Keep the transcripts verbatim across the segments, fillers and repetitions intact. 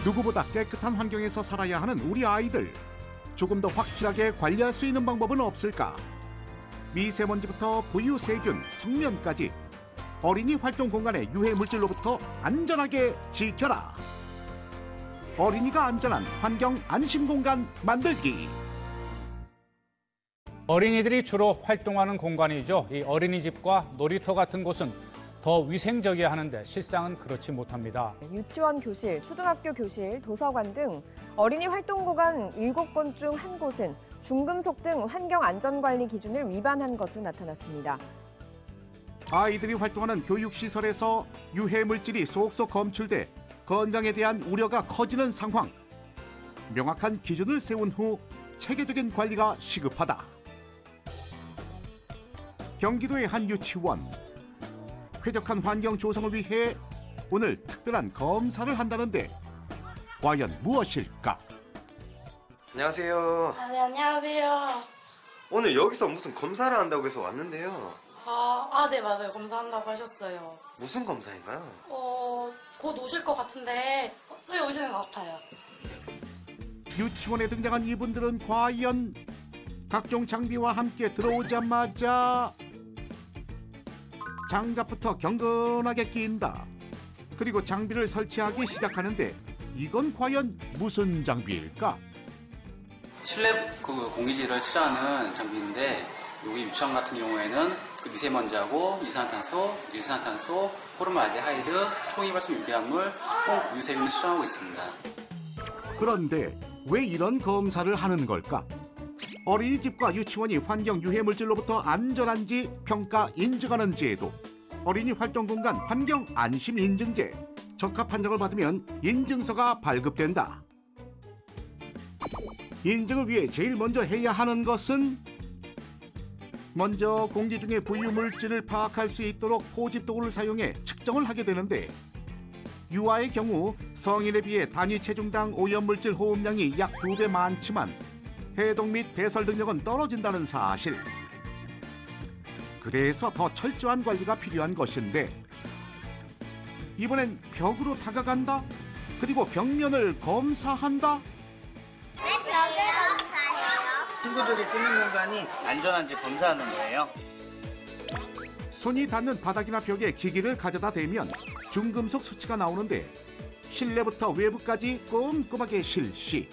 누구보다 깨끗한 환경에서 살아야 하는 우리 아이들. 조금 더 확실하게 관리할 수 있는 방법은 없을까? 미세먼지부터 부유 세균, 성면까지 어린이 활동 공간의 유해 물질로부터 안전하게 지켜라. 어린이가 안전한 환경 안심 공간 만들기. 어린이들이 주로 활동하는 공간이죠. 이 어린이집과 놀이터 같은 곳은 더 위생적이어야 하는데 실상은 그렇지 못합니다. 유치원 교실, 초등학교 교실, 도서관 등 어린이 활동 공간 일곱 곳 중 한 곳은 중금속 등 환경 안전 관리 기준을 위반한 것으로 나타났습니다. 아이들이 활동하는 교육시설에서 유해 물질이 속속 검출돼 건강에 대한 우려가 커지는 상황. 명확한 기준을 세운 후 체계적인 관리가 시급하다. 경기도의 한 유치원. 쾌적한 환경 조성을 위해 오늘 특별한 검사를 한다는데 과연 무엇일까? 안녕하세요. 아, 네, 안녕하세요. 오늘 여기서 무슨 검사를 한다고 해서 왔는데요. 아, 아, 네, 맞아요. 검사한다고 하셨어요. 무슨 검사인가요? 어, 곧 오실 것 같은데, 또 오시는 것 같아요. 유치원에 등장한 이분들은 과연 각종 장비와 함께 들어오자마자 장갑부터 경건하게 낀다. 그리고 장비를 설치하기 시작하는데 이건 과연 무슨 장비일까? 실내 그 공기질을 측정하는 장비인데 여기 유치원 같은 경우에는 그 미세먼지하고 이산화탄소, 일산화탄소, 포름알데하이드, 초이발성 유기압물, 총 부유세균을 측정하고 있습니다. 그런데 왜 이런 검사를 하는 걸까? 어린이집과 유치원이 환경 유해 물질로부터 안전한지 평가 인증하는 제도, 어린이 활동 공간 환경 안심 인증제, 적합 판정을 받으면 인증서가 발급된다. 인증을 위해 제일 먼저 해야 하는 것은 먼저 공기 중에 부유 물질을 파악할 수 있도록 포집 도구를 사용해 측정을 하게 되는데 유아의 경우 성인에 비해 단위 체중당 오염물질 호흡량이 약 두 배 많지만 해독 및 배설 능력은 떨어진다는 사실. 그래서 더 철저한 관리가 필요한 것인데 이번엔 벽으로 다가간다? 그리고 벽면을 검사한다? 왜 벽을 검사해요? 친구들이 쓰는 공간이 안전한지 검사하는 거예요. 손이 닿는 바닥이나 벽에 기기를 가져다 대면 중금속 수치가 나오는데 실내부터 외부까지 꼼꼼하게 실시.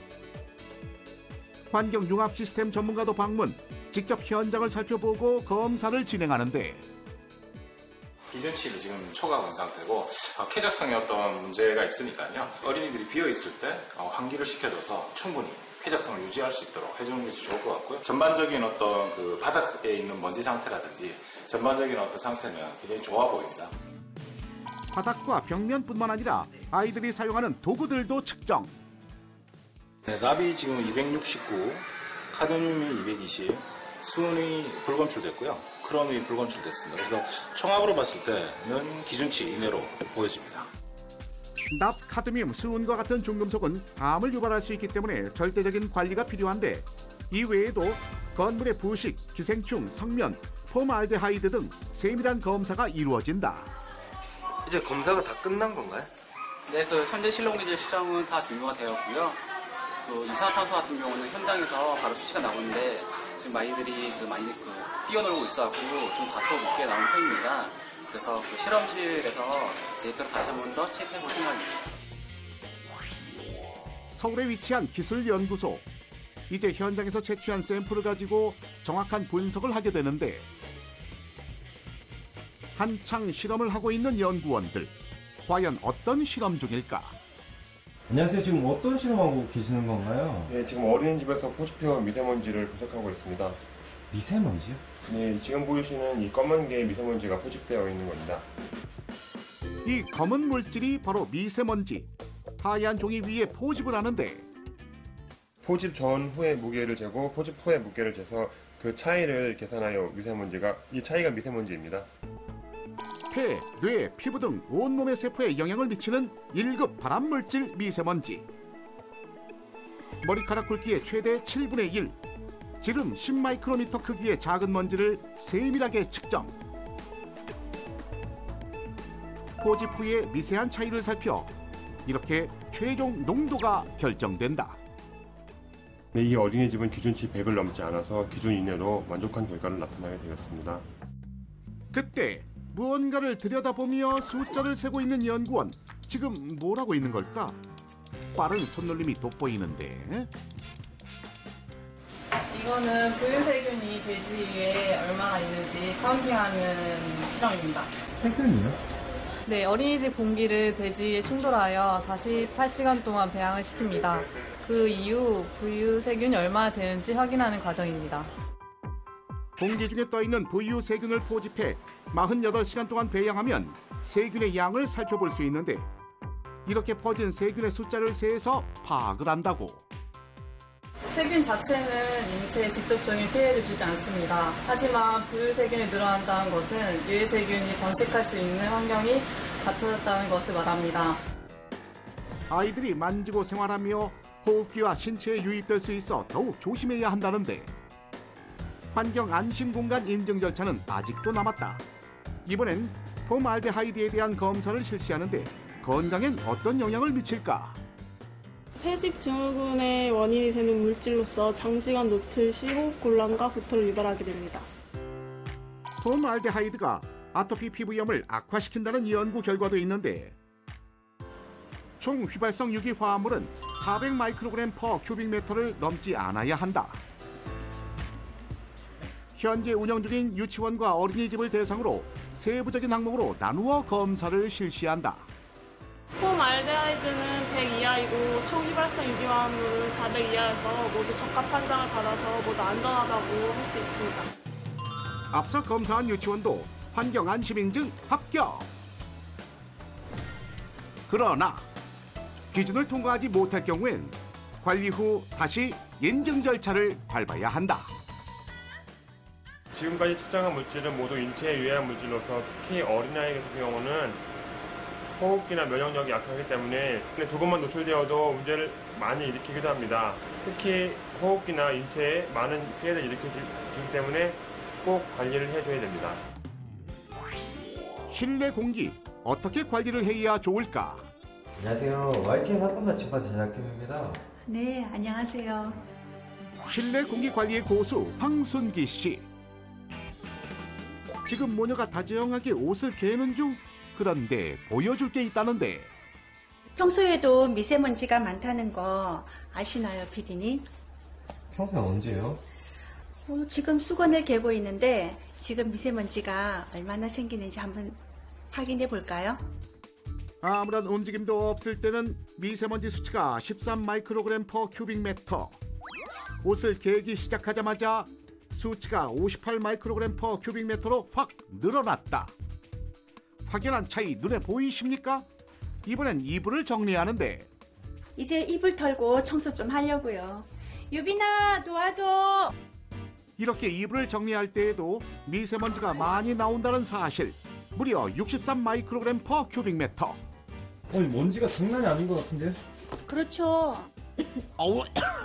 환경융합 시스템 전문가도 방문, 직접 현장을 살펴보고 검사를 진행하는데 기준치를 지금 초과한 상태고 어, 쾌적성에 어떤 문제가 있으니까요. 어린이들이 비어있을 때 어, 환기를 시켜줘서 충분히 쾌적성을 유지할 수 있도록 해주는 것이 좋을 것 같고요. 전반적인 어떤 그 바닥에 있는 먼지 상태라든지 전반적인 어떤 상태는 굉장히 좋아 보입니다. 바닥과 벽면뿐만 아니라 아이들이 사용하는 도구들도 측정. 네, 납이 지금 이백육십구, 카드뮴이 이백이십, 수은이 불검출됐고요. 크롬이 불검출됐습니다. 그래서 총합으로 봤을 때는 기준치 이내로 보여집니다. 납, 카드뮴, 수은과 같은 중금속은 암을 유발할 수 있기 때문에 절대적인 관리가 필요한데 이 외에도 건물의 부식, 기생충, 성면, 폼알데하이드 등 세밀한 검사가 이루어진다. 이제 검사가 다 끝난 건가요? 네, 그 현재 실내공기질 시정은 다 종료가 되었고요. 그 이산화탄소 같은 경우는 현장에서 바로 수치가 나오는데 지금 아이들이 그 많이 그 뛰어놀고 있어갖고 좀 다소 늦게 나온 편입니다. 그래서 그 실험실에서 데이터를 다시 한 번 더 체크해볼 생각입니다. 서울에 위치한 기술연구소. 이제 현장에서 채취한 샘플을 가지고 정확한 분석을 하게 되는데 한창 실험을 하고 있는 연구원들. 과연 어떤 실험 중일까? 안녕하세요. 지금 어떤 실험하고 계시는 건가요? 네, 지금 어린이집에서 포집해온 미세먼지를 분석하고 있습니다. 미세먼지요? 네, 지금 보이시는 이 검은 게 미세먼지가 포집되어 있는 겁니다. 이 검은 물질이 바로 미세먼지. 하얀 종이 위에 포집을 하는데 포집 전후의 무게를 재고 포집 후의 무게를 재서 그 차이를 계산하여 미세먼지가, 이 차이가 미세먼지입니다. 폐, 뇌, 피부 등 온몸의 세포에 영향을 미치는 일 급 발암물질 미세먼지. 머리카락 굵기의 최대 칠분의 일, 지름 십 마이크로미터 크기의 작은 먼지를 세밀하게 측정. 포집 후의 미세한 차이를 살펴 이렇게 최종 농도가 결정된다. 이 어린이집은 기준치 백을 넘지 않아서 기준 이내로 만족한 결과를 나타나게 되었습니다. 그때 무언가를 들여다보며 숫자를 세고 있는 연구원. 지금 뭘 하고 있는 걸까? 빠른 손놀림이 돋보이는데. 이거는 부유세균이 돼지 위에 얼마나 있는지 카운팅하는 실험입니다. 세균이요? 네, 어린이집 공기를 돼지에 충돌하여 사십팔 시간 동안 배양을 시킵니다. 그 이후 부유세균이 얼마나 되는지 확인하는 과정입니다. 공기 중에 떠있는 부유 세균을 포집해 사십팔 시간 동안 배양하면 세균의 양을 살펴볼 수 있는데, 이렇게 퍼진 세균의 숫자를 세서 파악을 한다고. 세균 자체는 인체에 직접적인 피해를 주지 않습니다. 하지만 부유세균이 늘어난다는 것은 유해세균이 번식할 수 있는 환경이 갖춰졌다는 것을 말합니다. 아이들이 만지고 생활하며 호흡기와 신체에 유입될 수 있어 더욱 조심해야 한다는데, 환경 안심 공간 인증 절차는 아직도 남았다. 이번엔 폼알데하이드에 대한 검사를 실시하는데 건강엔 어떤 영향을 미칠까? 새집 증후군의 원인이 되는 물질로서 장시간 노출 시 호흡곤란과 구토를 유발하게 됩니다. 폼알데하이드가 아토피 피부염을 악화시킨다는 연구 결과도 있는데, 총 휘발성 유기 화합물은 사백 마이크로그램 퍼 큐빅미터를 넘지 않아야 한다. 현재 운영 중인 유치원과 어린이집을 대상으로 세부적인 항목으로 나누어 검사를 실시한다. 폼알데하이드는 백 이하이고 총 휘발성 유기화합물은 사백 이하여서 모두 적합 판정을 받아서 모두 안전하다고 할 수 있습니다. 앞서 검사한 유치원도 환경 안심 인증 합격. 그러나 기준을 통과하지 못할 경우엔 관리 후 다시 인증 절차를 밟아야 한다. 지금까지 측정한 물질은 모두 인체에 유해한 물질로서 특히 어린아이 같은 경우는 호흡기나 면역력이 약하기 때문에 조금만 노출되어도 문제를 많이 일으키기도 합니다. 특히 호흡기나 인체에 많은 피해를 일으키기 때문에 꼭 관리를 해줘야 됩니다. 실내 공기 어떻게 관리를 해야 좋을까? 안녕하세요. 와이티엔 학급 나침반 제작팀입니다. 네, 안녕하세요. 실내 공기 관리의 고수 황순기 씨. 지금 모녀가 다정하게 옷을 개는 중. 그런데 보여줄 게 있다는데. 평소에도 미세먼지가 많다는 거 아시나요, 피디님? 평소에 언제요? 어, 지금 수건을 개고 있는데 지금 미세먼지가 얼마나 생기는지 한번 확인해 볼까요? 아무런 움직임도 없을 때는 미세먼지 수치가 십삼 마이크로그램 퍼 큐빅미터. 옷을 개기 시작하자마자 수치가 오십팔 마이크로그램 퍼 큐빅미터로 확 늘어났다. 확연한 차이 눈에 보이십니까? 이번엔 이불을 정리하는데. 이제 이불 털고 청소 좀 하려고요. 유빈아, 도와줘. 이렇게 이불을 정리할 때에도 미세먼지가 많이 나온다는 사실. 무려 육십삼 마이크로그램 퍼 큐빅미터. 어, 먼지가 장난이 아닌 것 같은데? 그렇죠. 어우.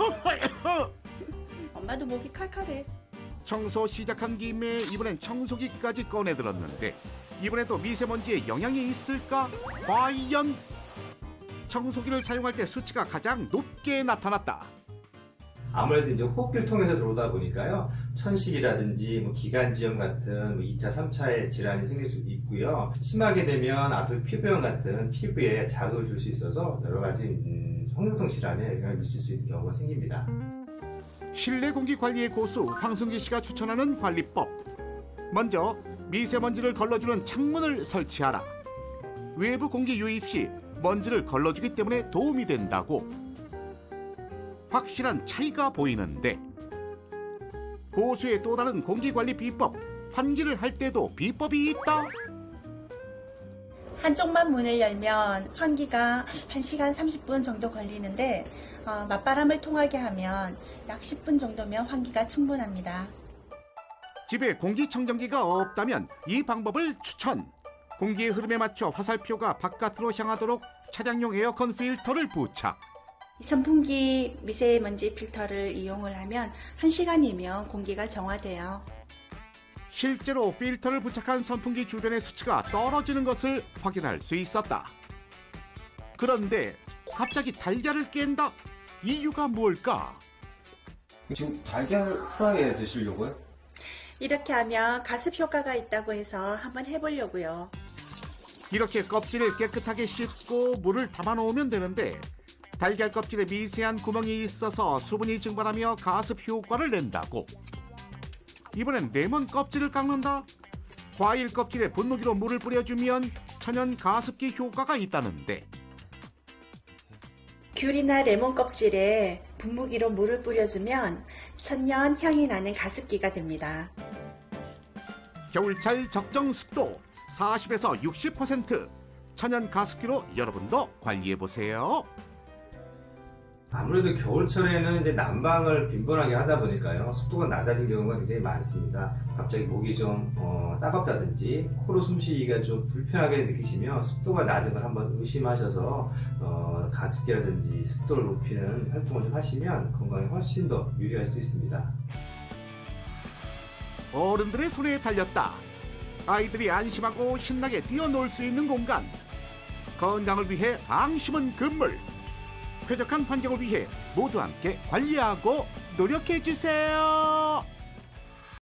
엄마도 목이 칼칼해. 청소 시작한 김에 이번엔 청소기까지 꺼내들었는데, 이번에도 미세먼지에 영향이 있을까? 과연? 청소기를 사용할 때 수치가 가장 높게 나타났다. 아무래도 이제 호흡기를 통해서 들어오다 보니까요, 천식이라든지 뭐 기관지염 같은 뭐 이 차, 삼 차의 질환이 생길 수 있고요. 심하게 되면 아토피 피부염 같은 피부에 자극을 줄 수 있어서 여러 가지 음, 성장성 질환에 영향을 미칠 수 있는 경우가 생깁니다. 실내 공기 관리의 고수 황순기 씨가 추천하는 관리법. 먼저 미세먼지를 걸러주는 창문을 설치하라. 외부 공기 유입 시 먼지를 걸러주기 때문에 도움이 된다고. 확실한 차이가 보이는데, 고수의 또 다른 공기관리 비법, 환기를 할 때도 비법이 있다. 한쪽만 문을 열면 환기가 한 시간 삼십 분 정도 걸리는데 어, 맞바람을 통하게 하면 약 십 분 정도면 환기가 충분합니다. 집에 공기청정기가 없다면 이 방법을 추천. 공기의 흐름에 맞춰 화살표가 바깥으로 향하도록 차량용 에어컨 필터를 부착. 선풍기 미세먼지 필터를 이용을 하면 한 시간이면 공기가 정화돼요. 실제로 필터를 부착한 선풍기 주변의 수치가 떨어지는 것을 확인할 수 있었다. 그런데 갑자기 달걀을 깬다? 이유가 뭘까? 지금 달걀 후라이에 드시려고요? 이렇게 하면 가습 효과가 있다고 해서 한번 해보려고요. 이렇게 껍질을 깨끗하게 씻고 물을 담아 놓으면 되는데 달걀 껍질에 미세한 구멍이 있어서 수분이 증발하며 가습 효과를 낸다고. 이번엔 레몬 껍질을 깎는다? 과일 껍질에 분무기로 물을 뿌려주면 천연 가습기 효과가 있다는데. 귤이나 레몬 껍질에 분무기로 물을 뿌려주면 천년 향이 나는 가습기가 됩니다. 겨울철 적정 습도 사십에서 육십 퍼센트 천연 가습기로 여러분도 관리해보세요. 아무래도 겨울철에는 이제 난방을 빈번하게 하다 보니까요, 습도가 낮아진 경우가 굉장히 많습니다. 갑자기 목이 좀 어, 따갑다든지 코로 숨쉬기가 좀 불편하게 느끼시면 습도가 낮은 걸 한번 의심하셔서 어, 가습기라든지 습도를 높이는 활동을 좀 하시면 건강에 훨씬 더 유리할 수 있습니다. 어른들의 손에 달렸다. 아이들이 안심하고 신나게 뛰어놀 수 있는 공간. 건강을 위해 방심은 금물. 쾌적한 환경을 위해 모두 함께 관리하고 노력해 주세요.